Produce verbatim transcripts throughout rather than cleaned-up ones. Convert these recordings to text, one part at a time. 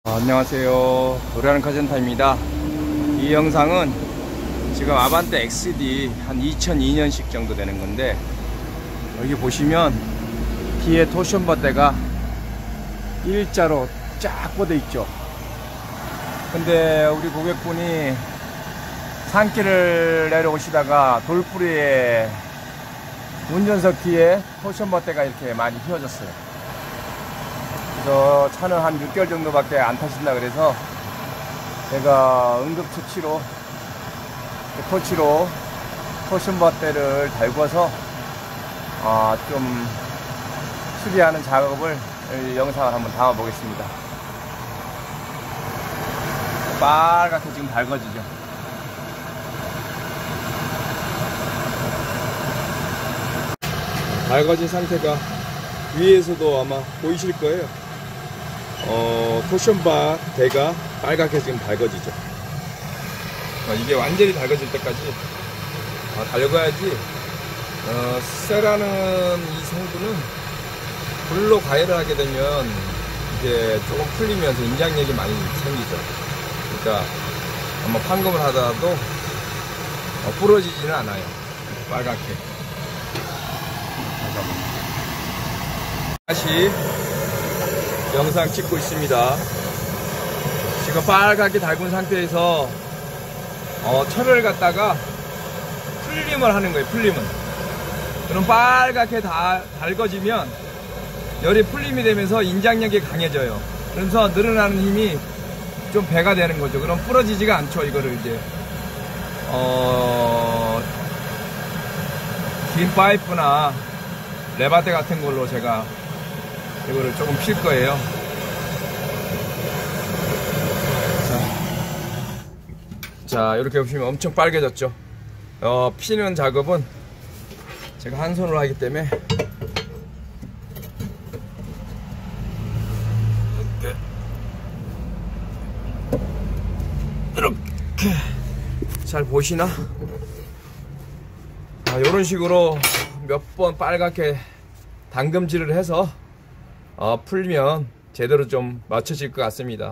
안녕하세요, 노래하는 카센터입니다. 이 영상은 지금 아반떼 엑스디 한 이천이 년식 정도 되는 건데, 여기 보시면 뒤에 토션 버대가 일자로 쫙 뻗어 있죠. 근데 우리 고객분이 산길을 내려오시다가 돌뿌리에 운전석 뒤에 토션 버대가 이렇게 많이 휘어졌어요. 그래서 차는 한 육 개월 정도밖에 안 타신다 그래서 제가 응급처치로 토치로 토션 버대를 달궈서 어, 좀 수리하는 작업을 영상을 한번 담아 보겠습니다. 빨갛게 지금 달궈지죠. 달궈진 상태가 위에서도 아마 보이실 거예요. 어, 토션바 대가 빨갛게 지금 달궈지죠. 어, 이게 완전히 달궈질 때까지 어, 달궈야지 어, 쇠라는 이 성분은 불로 가열을 하게 되면 이게 조금 풀리면서 인장력이 많이 생기죠. 그러니까 아마 판금을 하더라도 어, 부러지지는 않아요. 빨갛게. 다시 영상 찍고 있습니다. 지금 빨갛게 달군 상태에서 어, 철을 갖다가 풀림을 하는 거예요. 풀림은. 그럼 빨갛게 다 달궈지면 열이 풀림이 되면서 인장력이 강해져요. 그래서 늘어나는 힘이 좀 배가 되는 거죠. 그럼 부러지지가 않죠. 이거를 이제 어, 긴 파이프나 레바테 같은 걸로 제가 이거를 조금 필 거예요. 자, 자 이렇게 보시면 엄청 빨개졌죠. 어, 피는 작업은 제가 한 손으로 하기 때문에 이렇게, 이렇게 잘 보시나? 아, 이런 식으로 몇 번 빨갛게 담금질을 해서 어, 풀면 제대로 좀 맞춰질 것 같습니다.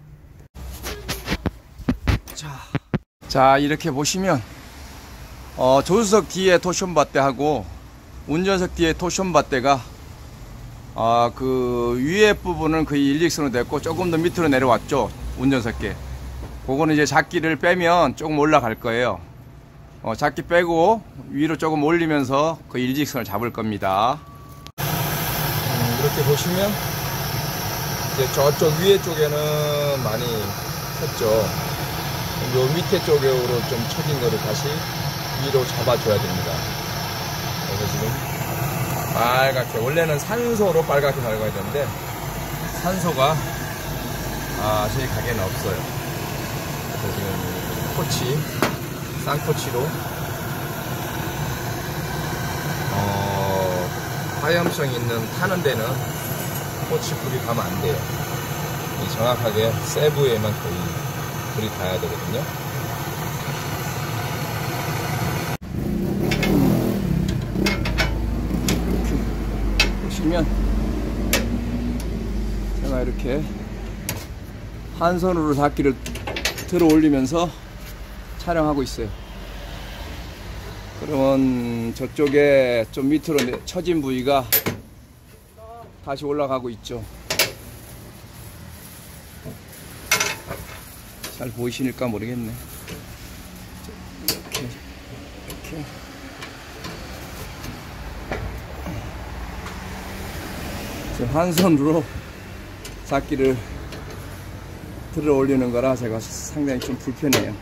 자, 자 이렇게 보시면 어, 조수석 뒤에 토션 밧대하고 운전석 뒤에 토션 밧대가 어, 그 위에 부분은 거의 일직선으로 됐고 조금 더 밑으로 내려왔죠. 운전석에. 그거는 이제 잡기를 빼면 조금 올라갈 거예요. 어, 잡기 빼고 위로 조금 올리면서 그 일직선을 잡을 겁니다. 음, 이렇게 보시면 이제 저쪽 위에 쪽에는 많이 쳤죠. 요 밑에 쪽으로 좀 쳐진 거를 다시 위로 잡아줘야 됩니다. 그래서 지금 빨갛게, 원래는 산소로 빨갛게 달궈야 되는데 산소가 아, 저희 가게는 없어요. 그래서 지금 코치, 쌍코치로 어, 화염성 있는 타는 데는 코치 불이 가면 안 돼요. 정확하게 세부에만 거의 불이 가야 되거든요. 이렇게 보시면 제가 이렇게 한 손으로 닫기를 들어 올리면서 촬영하고 있어요. 그러면 저쪽에 좀 밑으로 처진 부위가 다시 올라가고 있죠. 잘 보이실까 모르겠네. 이렇게, 이렇게. 지금 한 손으로 삭기를 들어 올리는 거라 제가 상당히 좀 불편해요.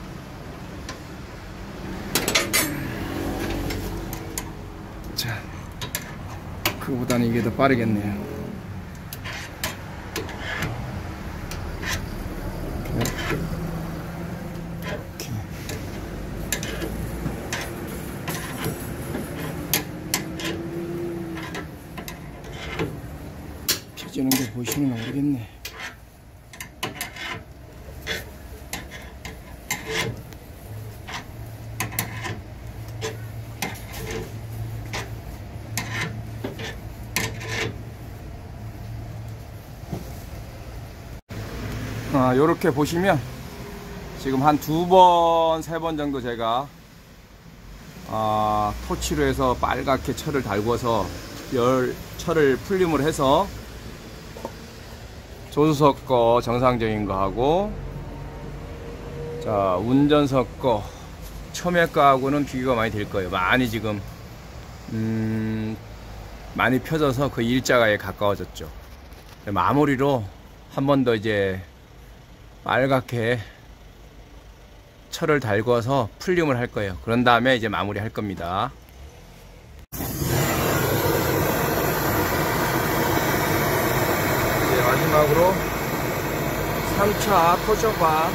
자, 그보다는 이게 더 빠르겠네요. 펴지는 게 보이시는가 모르겠네. 아, 요렇게 보시면 지금 한 두 번, 세 번 정도 제가 아, 토치로 해서 빨갛게 철을 달궈서 열 철을 풀림을 해서 조수석 거 정상적인 거 하고, 자 운전석 거 처음에 거하고는 비교가 많이 될 거예요. 많이 지금 음, 많이 펴져서 그 일자가에 가까워졌죠. 마무리로 한 번 더 이제 빨갛게 철을 달궈서 풀림을 할 거예요. 그런 다음에 이제 마무리 할 겁니다. 이제 마지막으로 삼 차 토션바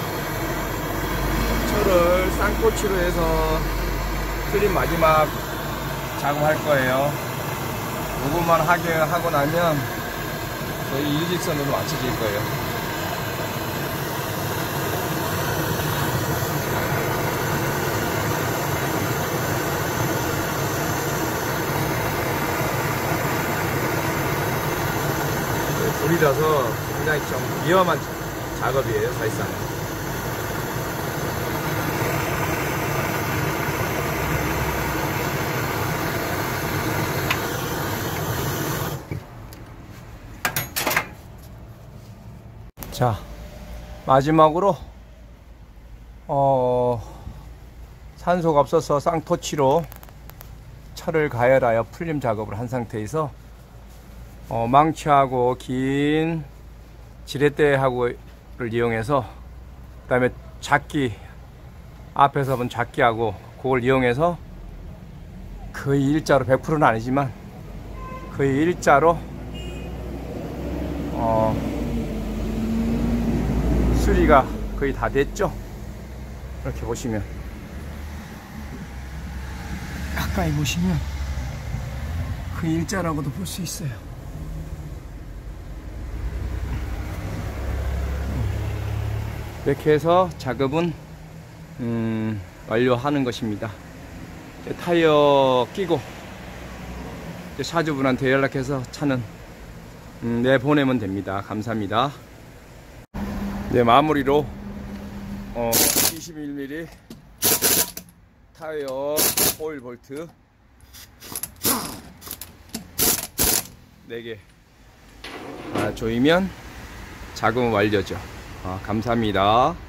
철을 쌍꼬치로 해서 풀림 마지막 작업할 거예요. 요것만 하게 하고 나면 거의 일직선으로 맞춰질 거예요. 불이라서 굉장히 좀 위험한 작업이에요, 사실상. 자, 마지막으로 어, 산소가 없어서 쌍토치로 철을 가열하여 풀림 작업을 한 상태에서 어, 망치하고 긴 지렛대하고를 이용해서, 그 다음에 작기, 앞에서 본 작기하고 그걸 이용해서 거의 일자로, 백 퍼센트는 아니지만 거의 일자로 어, 수리가 거의 다 됐죠. 이렇게 보시면, 가까이 보시면 그 일자라고도 볼 수 있어요. 이렇게 해서 작업은 음, 완료하는 것입니다. 타이어 끼고 사주분한테 연락해서 차는 음, 내보내면 됩니다. 감사합니다. 네, 마무리로 어, 이십일 밀리미터 타이어 오일 볼트 네 개 아, 조이면 작업은 완료죠. 아, 감사합니다.